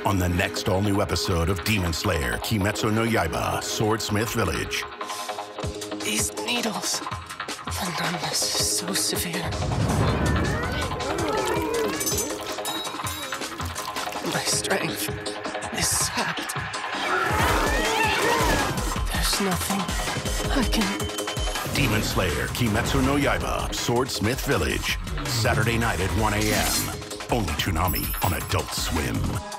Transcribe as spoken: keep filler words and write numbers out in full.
on the next all-new episode of Demon Slayer Kimetsu no Yaiba Swordsmith Village. These needles, the numbness is so severe. My strength is sapped. There's nothing I can... Demon Slayer Kimetsu no Yaiba Swordsmith Village. Saturday night at one A M Only Toonami on Adult Swim.